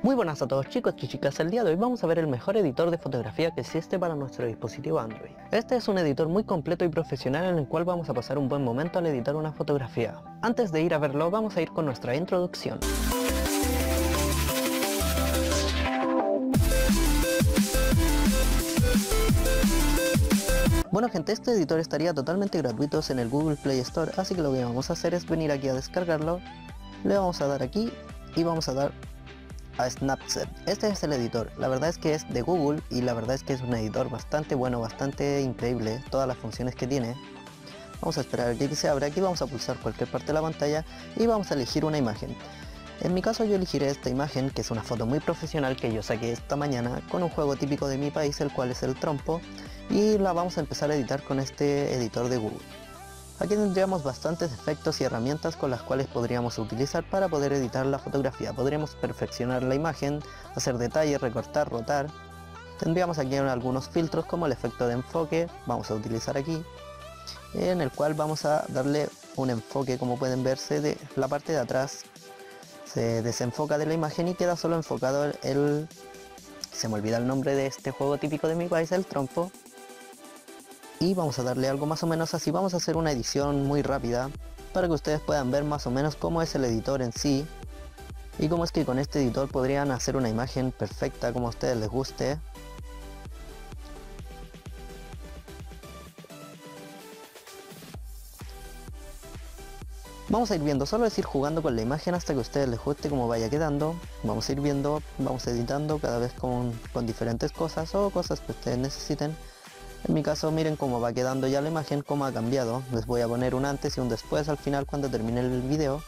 Muy buenas a todos chicos y chicas, el día de hoy vamos a ver el mejor editor de fotografía que existe para nuestro dispositivo Android. Este es un editor muy completo y profesional en el cual vamos a pasar un buen momento al editar una fotografía. Antes de ir a verlo vamos a ir con nuestra introducción. Bueno gente, este editor estaría totalmente gratuito en el Google Play Store, así que lo que vamos a hacer es venir aquí a descargarlo, le vamos a dar aquí y vamos a dar a Snapseed. Este es el editor, la verdad es que es de Google y la verdad es que es un editor bastante bueno, bastante increíble, todas las funciones que tiene. Vamos a esperar aquí que se abra, aquí vamos a pulsar cualquier parte de la pantalla y vamos a elegir una imagen. En mi caso yo elegiré esta imagen, que es una foto muy profesional que yo saqué esta mañana con un juego típico de mi país, el cual es el trompo, y la vamos a empezar a editar con este editor de Google. Aquí tendríamos bastantes efectos y herramientas con las cuales podríamos utilizar para poder editar la fotografía. Podríamos perfeccionar la imagen, hacer detalles, recortar, rotar. Tendríamos aquí algunos filtros como el efecto de enfoque, vamos a utilizar aquí, en el cual vamos a darle un enfoque, como pueden verse de la parte de atrás. Se desenfoca de la imagen y queda solo enfocado se me olvida el nombre de este juego típico de mi país, el trompo. Y vamos a darle algo más o menos así, vamos a hacer una edición muy rápida para que ustedes puedan ver más o menos cómo es el editor en sí y cómo es que con este editor podrían hacer una imagen perfecta como a ustedes les guste. Vamos a ir viendo, solo es ir jugando con la imagen hasta que a ustedes les guste cómo vaya quedando. Vamos a ir viendo, vamos editando cada vez con diferentes cosas o cosas que ustedes necesiten. En mi caso miren cómo va quedando ya la imagen, cómo ha cambiado. Les voy a poner un antes y un después al final cuando termine el video.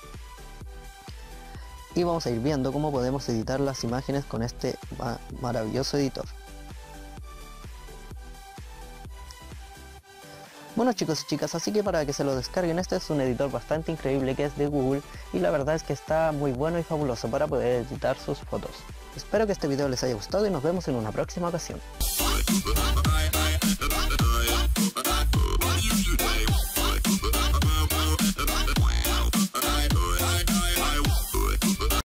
Y vamos a ir viendo cómo podemos editar las imágenes con este maravilloso editor. Bueno chicos y chicas, así que para que se lo descarguen, este es un editor bastante increíble que es de Google y la verdad es que está muy bueno y fabuloso para poder editar sus fotos. Espero que este video les haya gustado y nos vemos en una próxima ocasión.